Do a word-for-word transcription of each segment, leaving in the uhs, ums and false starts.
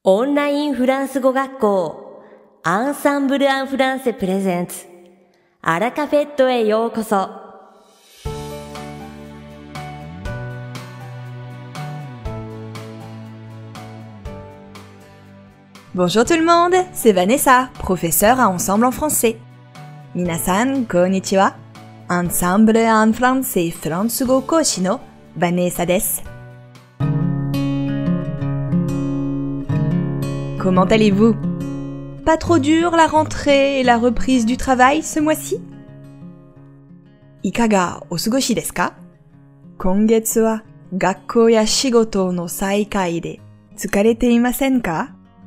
オンラインフランス語学校アンサンブル・アン・フランセプレゼンツアラカフェットへようこそ。 Bonjour tout le monde, c'est Vanessa, professeure à Ensemble en français. Minasan, konnichiwa. Ensemble en français フランス語講師の Vanessa です。Comment allez-vous? Pas trop dur la rentrée et la reprise du travail ce mois-ci? Ikaga o sugoshi desu ka? Kongetsu wa gakkou ya shigoto no saikai de tsukarete imasen ka?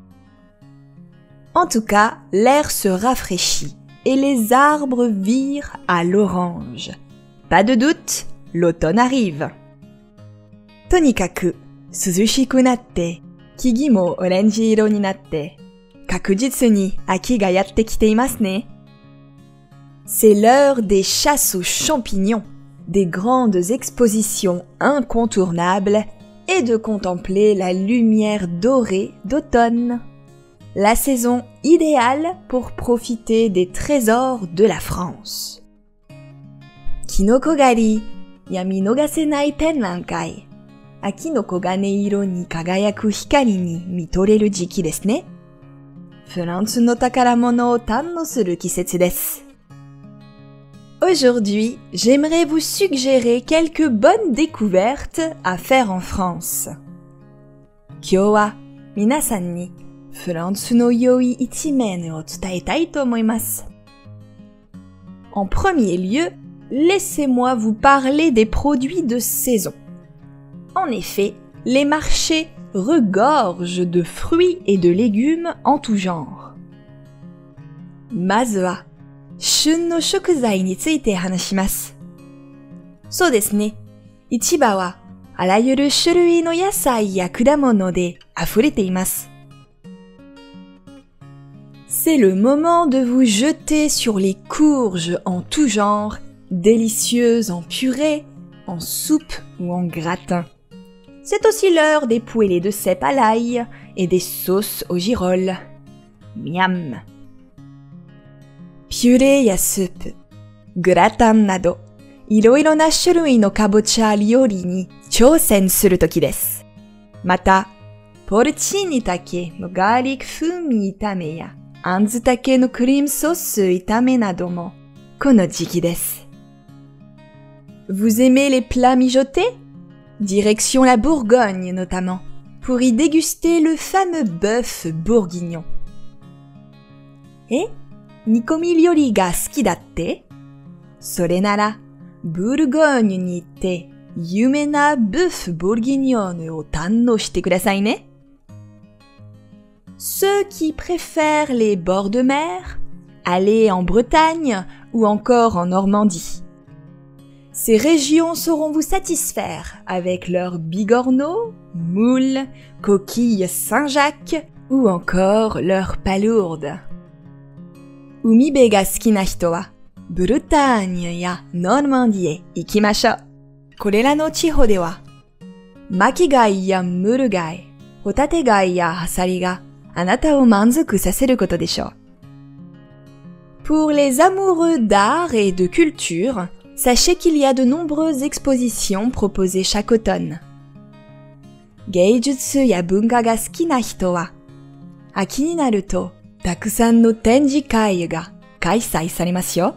En tout cas, l'air se rafraîchit et les arbres virent à l'orange. Pas de doute, l'automne arrive. Tonikaku, suzushiku natte, kigi mo orange iro ni natte, kakujitsu ni aki ga yatte kite imasu ne. C'est l'heure des chasses aux champignons, des grandes expositions incontournables et de contempler la lumière dorée d'automne. La saison idéale pour profiter des trésors de la France. Kinoko gari, yami nogasenai tenrankai. Aki no kogane iro ni kagayaku hikari ni mitoreru jiki desu ne. Furansu no takaramono o tanno suru kisetsu desu. Aujourd'hui, j'aimerais vous suggérer quelques bonnes découvertes à faire en France. Kyou wa minasan ni Furansu no yoi ichimen o tsutaetai to omoimasu. En premier lieu, laissez-moi vous parler des produits de saison. En effet, les marchés regorgent de fruits et de légumes en tout genre. Mazu wa, shun no shokuzai ni tsuite hanashimasu. So desu ne, ichiba wa arayuru shurui no yasai ya kudamono de afurete imasu. C'est le moment de vous jeter sur les courges en tout genre, délicieuses en purée, en soupe ou en gratin. C'est aussi l'heure des poêlées de cèpe à l'ail et des sauces au girolles. Miam! Purée ya soupe, gratin nado, iroiro na shurui no kabocha ryori ni chousen suru toki desu. Mata, porcini take no garlic fumi itame ya anzutake no cream sauce itame nado mo kono jiki desu. Vous aimez les plats mijotés? Direction la Bourgogne notamment, pour y déguster le fameux bœuf bourguignon. Et nikomi ryori ga suki datte? Sore nara, Bourgogne ni itte, yume na bœuf bourguignon o tanno shite kudasai ne? Ceux qui préfèrent les bords de mer, allez en Bretagne ou encore en Normandie. Ces régions sauront vous satisfaire avec leurs bigorneaux, moules, coquilles Saint-Jacques ou encore leurs palourdes. Umibe ga suki na hito wa, Bretagne ya Normandie e ikimashou. Korera no chiho de wa, makigai ya murugai, hotategai ya hasari ga anata o manzoku saseru koto deshou. Pour les amoureux d'art et de culture, sachez qu'il y a de nombreuses expositions proposées chaque automne. Geijutsu ya bunka ga suki na hito wa, aki ni naru to takusan no tenjikai ga kaisai saremasu yo.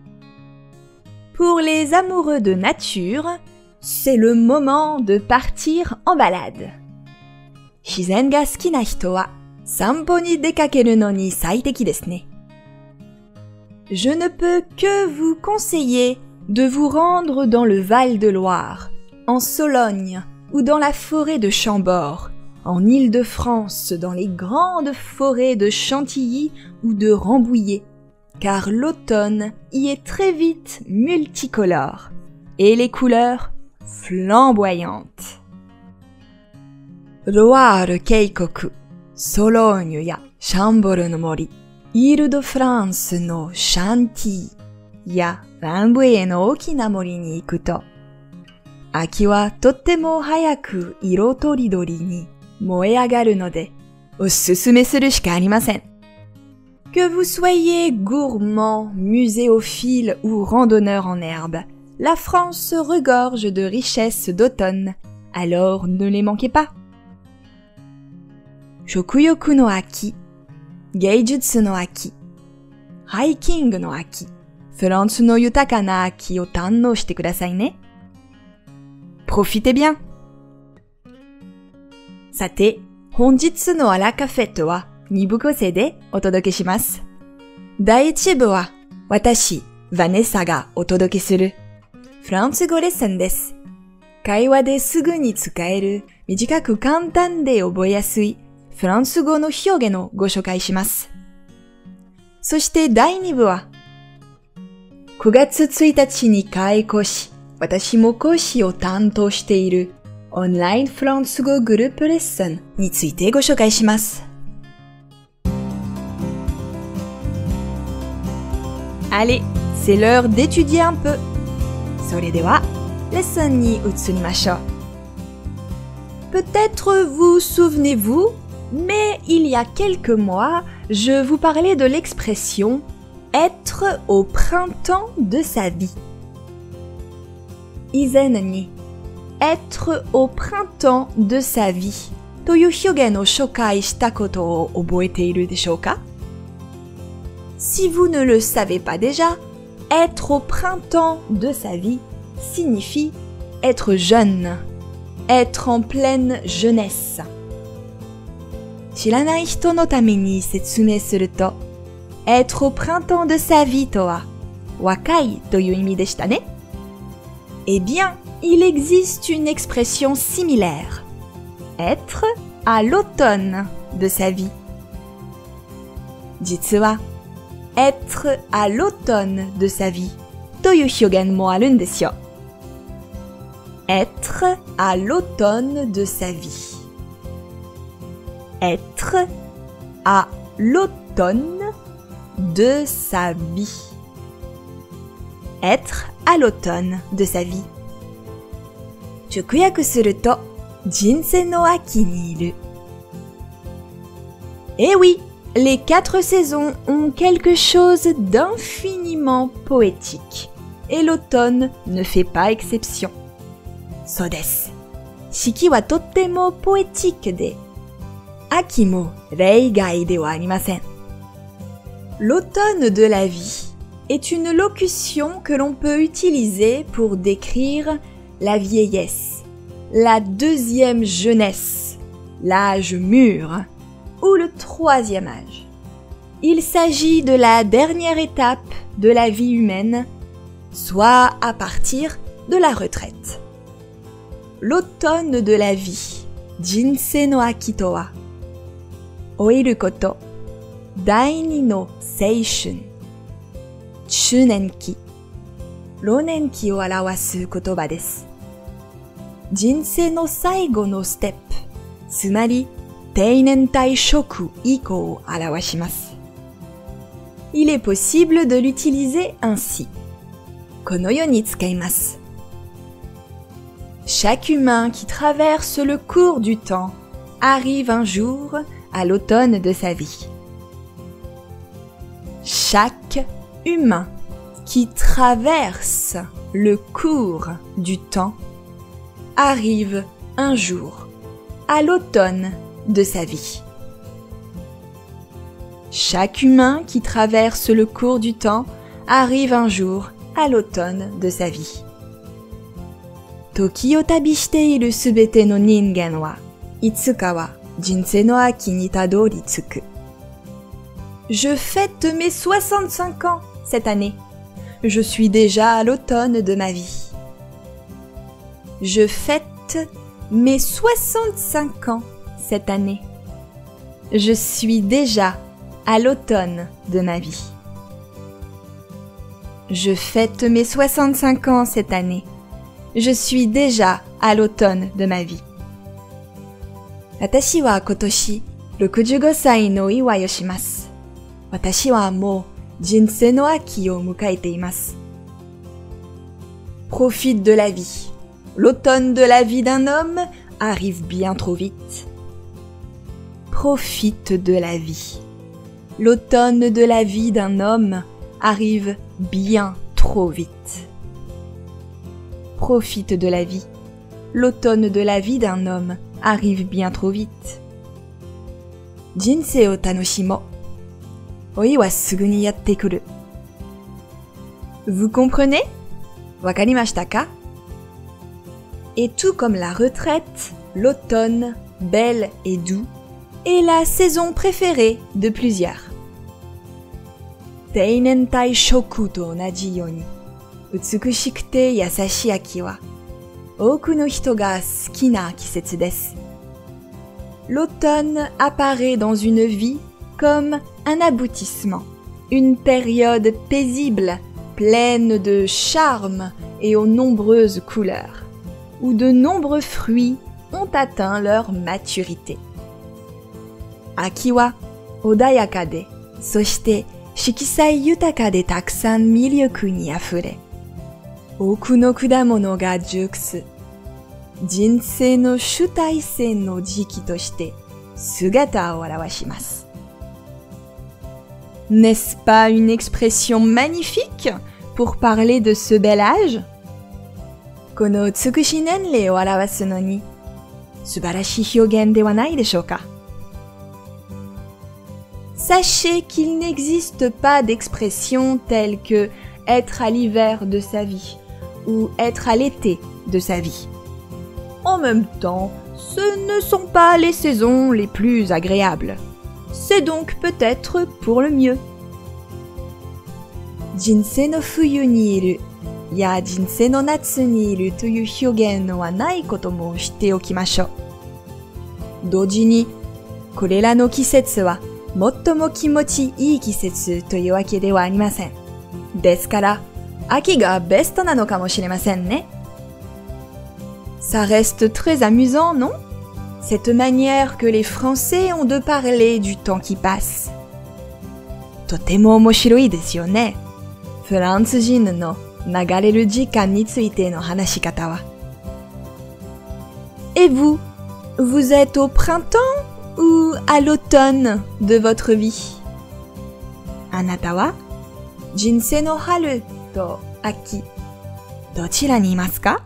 Pour les amoureux de nature, c'est le moment de partir en balade. Shizen ga suki na hito wa sanpo ni dekakeru no ni saiteki desu ne. Je ne peux que vous conseiller de vous rendre dans le Val-de-Loire, en Sologne ou dans la forêt de Chambord, en Île-de-France, dans les grandes forêts de Chantilly ou de Rambouillet, car l'automne y est très vite multicolore et les couleurs flamboyantes. Loire Keikoku, Sologne ya Chambord no mori, Île-de-France no Chantilly ya Rambouillet no okina mori ni iku to, aki wa tottemo hayaku iro toridori ni moe agaru no de osusume suru shika arimasen. Que vous soyez gourmand, muséophile ou randonneur en herbe, la France regorge de richesses d'automne, alors ne les manquez pas. Shokuyoku no aki, geijutsu no aki, hiking no aki, France no yutaka na aki o tannou shite kudasai ne. Profitez bien. Sate, honjitsu no Araka Fête waに部構成でお届けします。第一部は私、ヴァネッサがお届けするフランス語レッスンです。会話ですぐに使える短く簡単で覚えやすいフランス語の表現をご紹介します。そして第二部はくがつついたちに開講し、私も講師を担当しているオンラインフランス語グループレッスンについてご紹介します。Allez, c'est l'heure d'étudier un peu. それでは、レッスンに移りましょう。Peut-être vous souvenez-vous, mais il y a quelques mois, je vous parlais de l'expression être au printemps de sa vie. 以前に être au printemps de sa vie という表現を紹介したことを覚えているでしょうか？ Si vous ne le savez pas déjà, être au printemps de sa vie signifie être jeune, être en pleine jeunesse. 知らない人のために説明すると、être au printemps de sa vie とは若いという意味でしたね。Eh bien, il existe une expression similaire. Être à l'automne de sa vie. 実は、être à l'automne de sa vie という表現もあるんですよ。être à l'automne de sa vie. Être à l'automne de sa vie. Être à l'automne de sa vie. 直訳すると、人生の秋にいる。Eh oui, les quatre saisons ont quelque chose d'infiniment poétique, et l'automne ne fait pas exception. そうです。四季はとってもポエティックで、秋も例外ではありません。L'automne de la vie est une locution que l'on peut utiliser pour décrire la vieillesse, la deuxième jeunesse, l'âge mûr ou le troisième âge. Il s'agit de la dernière étape de la vie humaine, soit à partir de la retraite. L'automne de la vie, jinsei no aki to wa, oiru koto, daini no seishun, chunenki, ronenki o arawasu kotoba desu. Jinsei no saigo no step, tsumari teinentai shoku iko o arawashimasu. Il est possible de l'utiliser ainsi. Kono yo ni tsukaimasu. Chaque humain qui traverse le cours du temps arrive un jour à l'automne de sa vie. Chaque humain qui traverse le cours du temps arrive un jour à l'automne de sa vie. Chaque humain qui traverse le cours du temps arrive un jour à l'automne de sa vie. Toki o tabi shite iru subete no ningen wa, itsuka wa jinsei no aki ni tadoritsuku. Je fête mes soixante-cinq ans cette année. Je suis déjà à l'automne de ma vie. Je fête mes soixante-cinq ans cette année. Je suis déjà à l'automne de ma vie. Je fête mes soixante-cinq ans cette année. Je suis déjà à l'automne de ma vie. 私は今年ろくじゅうごさいの祝いをします。私はもう人生の秋を迎えています。Profite de la vie. L'automne de la vie d'un homme arrive bien trop vite. profite de la vie. L'automne de la vie d'un homme arrive bien trop vite. Profite de la vie. L'automne de la vie d'un homme arrive bien trop vite. Jinsei o tanoshimo. Oi wa sugu ni yatte kuru. Vous comprenez? Wakarimashita ka? Et tout comme la retraite, l'automne, belle et doux, est la saison préférée de plusieurs. Teinentai shoku to onaji you ni, utsukushikute yasashi aki wa, oku no hito ga suki na kisetsu desu. L'automne apparaît dans une vie comme un aboutissement, une période paisible, pleine de charme et aux nombreuses couleurs, où de nombreux fruits ont atteint leur maturité. Aki wa odayaka de, soshite shikisai yutaka de takusan miryuku ni afure, oku no kudamono ga jukusu, jinsei no shutaisen no jiki toshite sugata o arawashimasu. N'est-ce pas une expression magnifique pour parler de ce bel âge? Kono utsukushi nenrei o arawasu no ni, subarashi hyogen de wa nai deshou ka? Sachez qu'il n'existe pas d'expression telle que être à l'hiver de sa vie ou être à l'été de sa vie. En même temps, ce ne sont pas les saisons les plus agréables. C'est donc peut-être pour le mieux. Jinsei no fuyu ni iru, ya jinsei no natsu ni iru toyu hyogen wa nai koto mo shite okimashou. Doji ni, korera no kisetsu wa mottomo kimochi ii kisetsu toyu wake de wa arimasen. Desu kara, aki ga besto nano kamoshiremasen ne. Ça reste très amusant, non? Cette manière que les Français ont de parler du temps qui passe. Totemo omoshiroi desu yo ne. Frantsujin no nagareru jikan ni tsuite no hanashikata wa. Et vous, vous êtes au printemps ou à l'automne de votre vie? Anata wa jinsei no haru to aki, dochira ni imasu ka?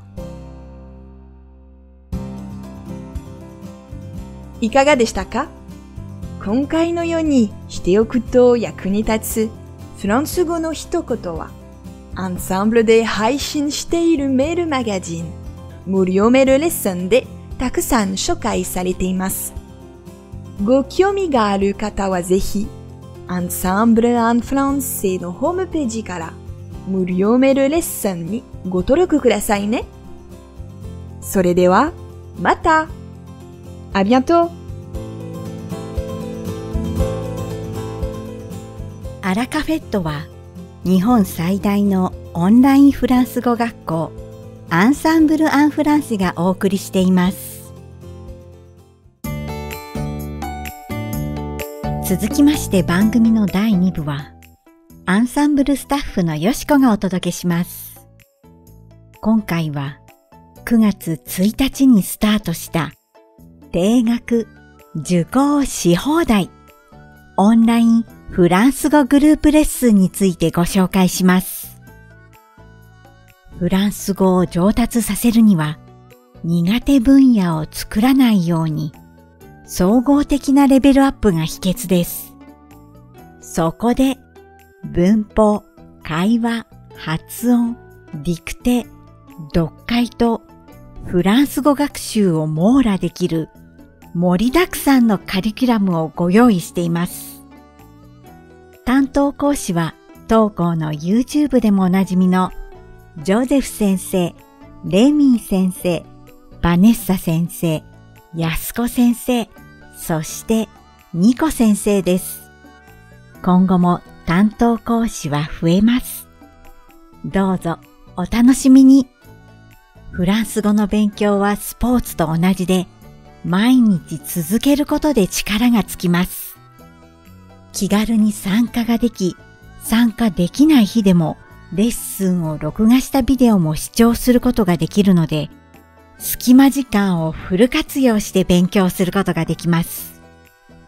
いかがでしたか？今回のようにしておくと役に立つフランス語の一言は、アンサンブルで配信しているメールマガジン、無料メールレッスンでたくさん紹介されています。ご興味がある方はぜひ、アンサンブル・アン・フランセのホームページから無料メールレッスンにご登録くださいね。それでは、また！À bientôt! アラカフェットは日本最大のオンラインフランス語学校アンサンブル・アン・フランセがお送りしています。続きまして番組のだいに部はアンサンブルスタッフのよしこがお届けします。今回はくがつついたちにスタートした定額受講し放題オンラインフランス語グループレッスンについてご紹介します。フランス語を上達させるには苦手分野を作らないように総合的なレベルアップが秘訣です。そこで文法、会話、発音、ディクテ、読解とフランス語学習を網羅できる盛りだくさんのカリキュラムをご用意しています。担当講師は当校の YouTube でもおなじみのジョゼフ先生、レミー先生、バネッサ先生、ヤスコ先生、そしてニコ先生です。今後も担当講師は増えます。どうぞお楽しみに。フランス語の勉強はスポーツと同じで、毎日続けることで力がつきます。気軽に参加ができ、参加できない日でもレッスンを録画したビデオも視聴することができるので、隙間時間をフル活用して勉強することができます。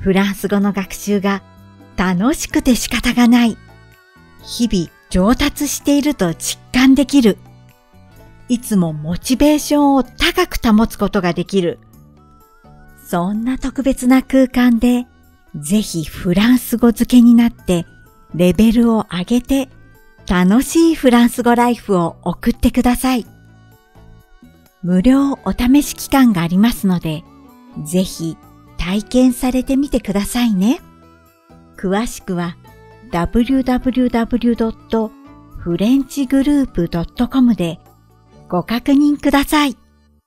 フランス語の学習が楽しくて仕方がない。日々上達していると実感できる。いつもモチベーションを高く保つことができる。そんな特別な空間で、ぜひフランス語漬けになってレベルを上げて楽しいフランス語ライフを送ってください。無料お試し期間がありますので、ぜひ体験されてみてくださいね。詳しくは ダブリューダブリューダブリュードットフレンチグループドットコム でご確認ください。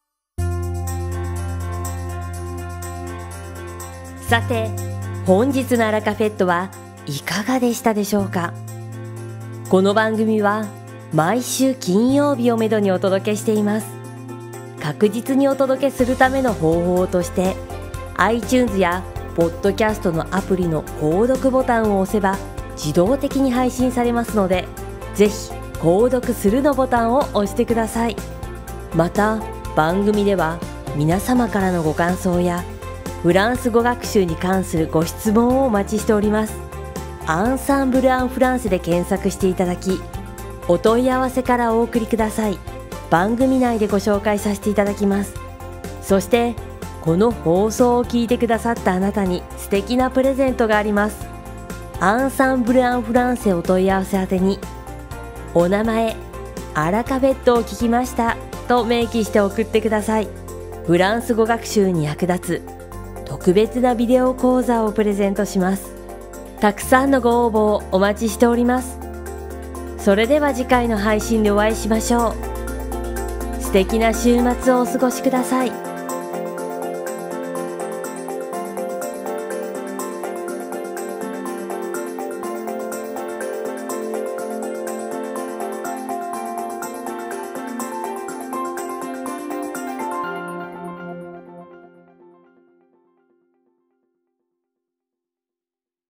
さて、本日のアラカフェットはいかがでしたでしょうか。この番組は毎週金曜日をめどにお届けしています。確実にお届けするための方法として iTunes やポッドキャストのアプリの購読ボタンを押せば自動的に配信されますので、ぜひ購読するのボタンを押してください。また番組では皆様からのご感想やフランス語学習に関するご質問をお待ちしております。アンサンブル・アン・フランセで検索していただき、お問い合わせからお送りください。番組内でご紹介させていただきます。そしてこの放送を聞いてくださったあなたに素敵なプレゼントがあります。アンサンブル・アン・フランセお問い合わせ宛てに、お名前、アラカフェットを聞きましたと明記して送ってください。フランス語学習に役立つ特別なビデオ講座をプレゼントします。たくさんのご応募をお待ちしております。それでは次回の配信でお会いしましょう。素敵な週末をお過ごしください。